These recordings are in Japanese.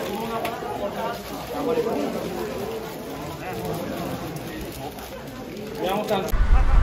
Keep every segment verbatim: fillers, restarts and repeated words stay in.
山本さん。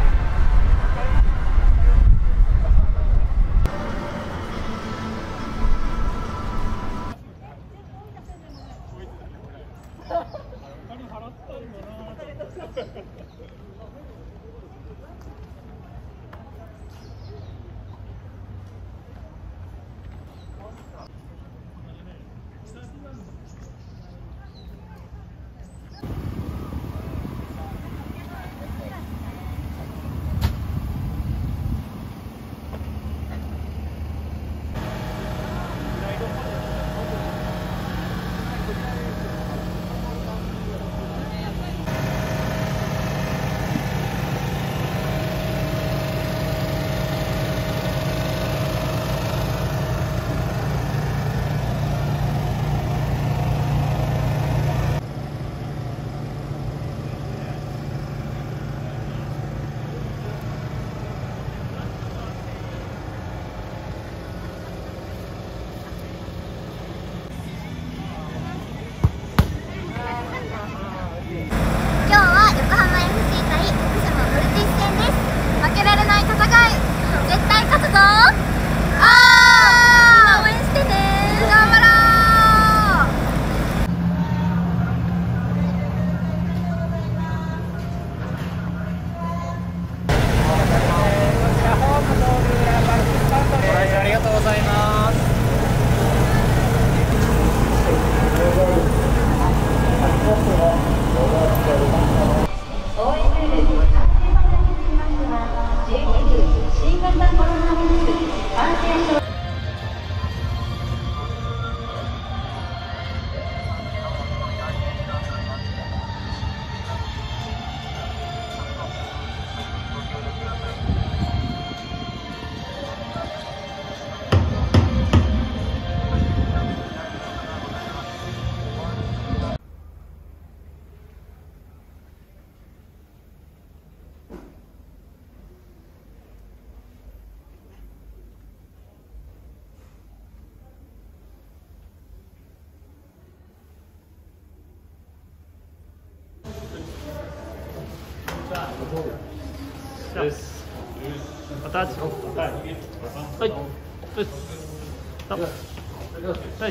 です。また。はい。はい。はい。はい。はい。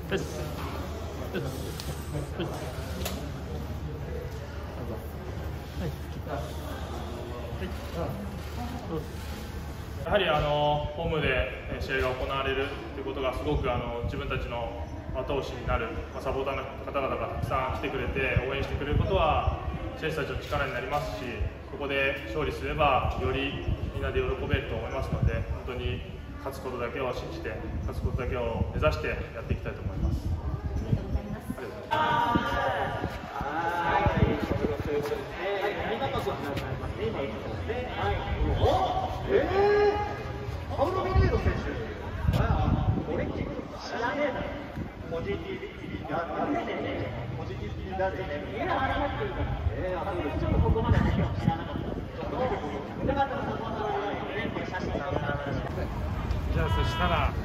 やはりあのホームで試合が行われるということがすごくあの自分たちの後押しになる、まあ、サポーターの方々がたくさん来てくれて応援してくれることは選手たちの力になりますし、ここで勝利すればよりみんなで喜べると思いますので、本当に勝つことだけを信じて、勝つことだけを目指してやっていきたいと思います。ありがとうございます。ということで、ありがとうございます。今いうことで、はい。えー、パウロ・ミネーロ選手はオレンジグループ知らねえだろ。ポジティビティがあるね。ポジティビティがあるね。いや、あれ入ってるから。えー、あれちょっとここまでだけは知らなかった。だからそこの連邦写真がある。じゃあそしたら、なんか。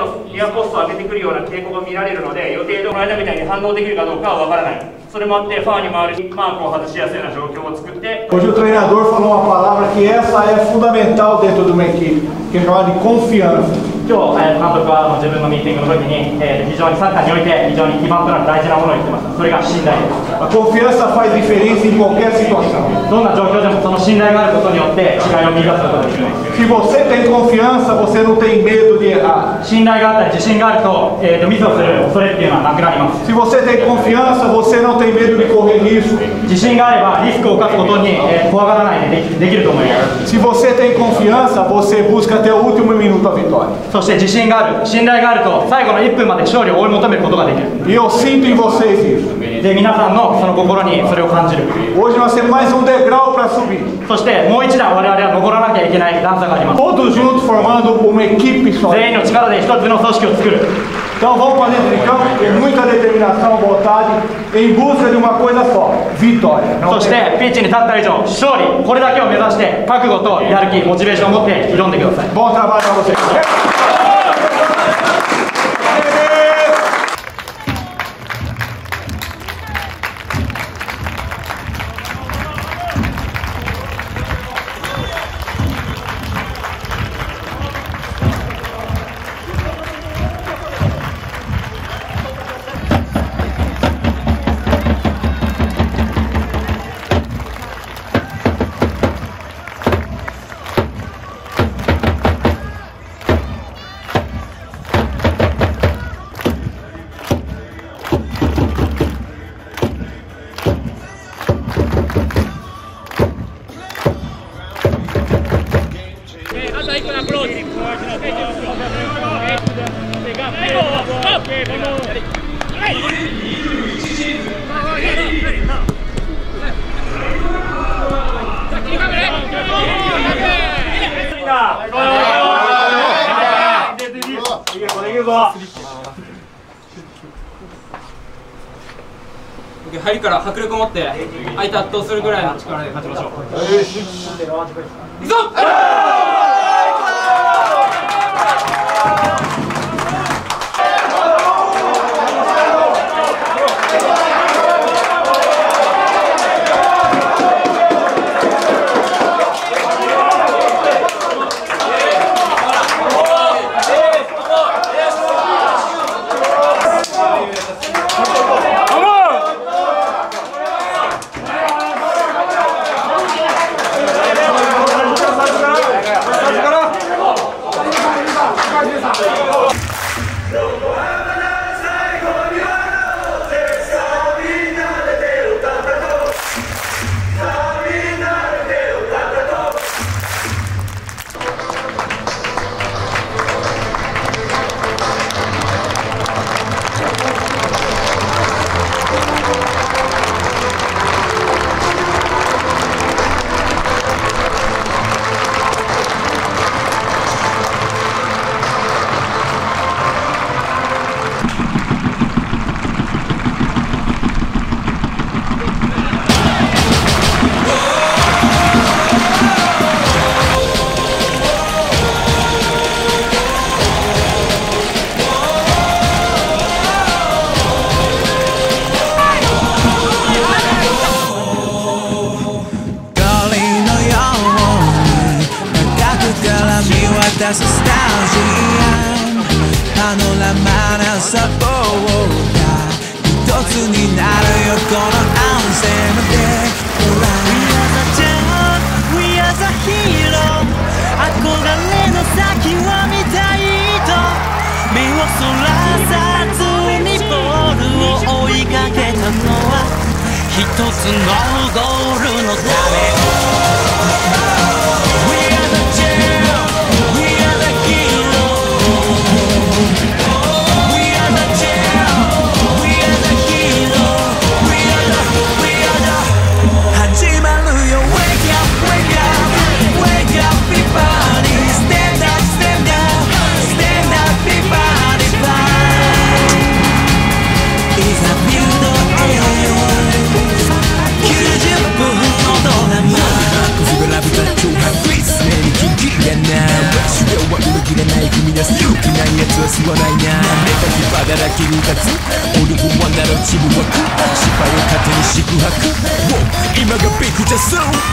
のニアポストを上げてくるような傾向が見られるので、予定とこの間みたいに反応できるかどうかは分からない。それもあってファーに回るマークを外しやすいような状況を作って。 Hoje o treinador falou uma palavra que essa é fundamental dentro de uma equipe, que é chamada de confiança. 今日、えー、監督は自分のミーティングの時に、えー、非常にサッカーにおいて非常に基盤となる大事なものを言ってました。それが信頼です。 A confiança faz diferença em qualquer situação. どんな状況でもその信頼があることによって違いを見出すことができます。 Se você tem confiança, você não tem medo de errar. 信頼があったり自信があると、えー、とミスをする恐れっていうのはなくなります。 Se você tem confiança, você não tem medo de correr risco. 自信があればリスクを冒すことに、えー、怖がらないで で, きできると思います。 Se você tem confiança, você busca até o último minuto a vitória. そして自信がある、信頼があると最後のいっぷんまで勝利を追い求めることができる。 E eu sinto em vocês isso. で皆さんのその心にそれを感じる。 Hoje nós temos mais um degrau para subir. そしてもう一段我々は登らなきゃいけない段差があります。 Todos juntos formando uma equipe só. 全員の力で一つの組織を作る。 Então vamos para dentro de campo com muita determinação, vontade, em busca de uma coisa só: vitória. そしてピッチに立った以上勝利、これだけを目指して覚悟とやる気、モチベーションを持って挑んでください。 Bom trabalho para vocês. 入りから迫力を持って相手圧倒するぐらいの力で勝ちましょう。いくぞ！ 出すスタジアムパノラマなサポーター一つになるよこのアンセムで We are the hero 憧れの先を見たいと目をそらさずにボールを追いかけたのは一つのゴールのためきゅうじゅっぷんのドラマないな。ネガティブだらけに立つオルフワンダのチームワーク、失敗を糧に宿泊、今がビッグジャス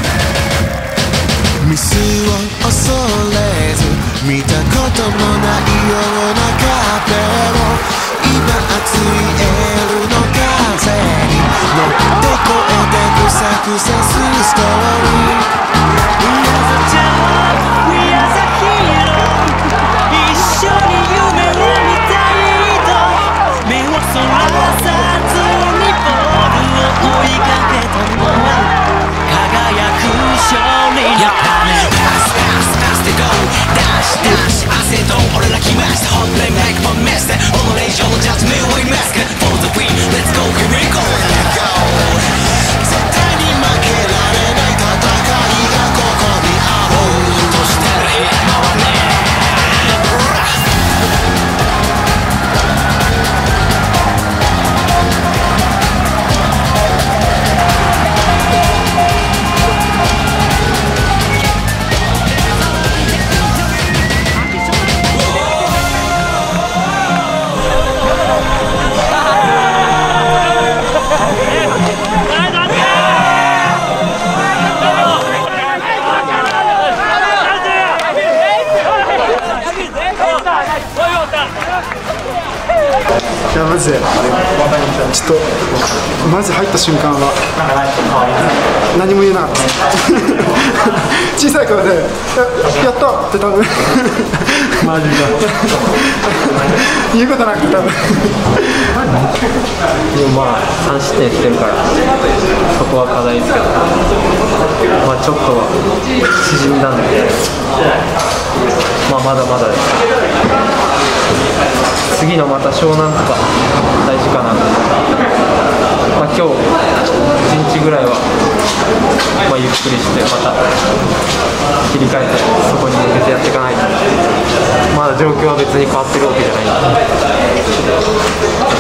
ミスを恐れず見たこともないような壁を今熱いエールの風に乗って越えてくサクセスストーリー We are the champ, we are the hero 一緒に夢を見たいと目をそらさずにボールを追いかけたのは輝く勝利やったねパスパスパスでゴーダッシュダッシュ汗と俺ら来ましたホットレインマイクポンメッセ己の練習のジャッジ目を追いますか For the win, let's go, here we go, let's go 絶対に負けられない戦いがここにあるとしてる今はねいやマジでちょっとマジ入った瞬間は何も言えなかった小さい声で「やった!」って多分マジか言うことなくて多分でもまあさん失点してるからそこは課題ですけど、まあちょっと縮んだんでまあまだまだです。次のまた湘南とか大事かなと、まあ、今日いちにちぐらいは、まあ、ゆっくりしてまた切り替えてそこに向けてやっていかないとまだ状況は別に変わってるわけじゃないんで。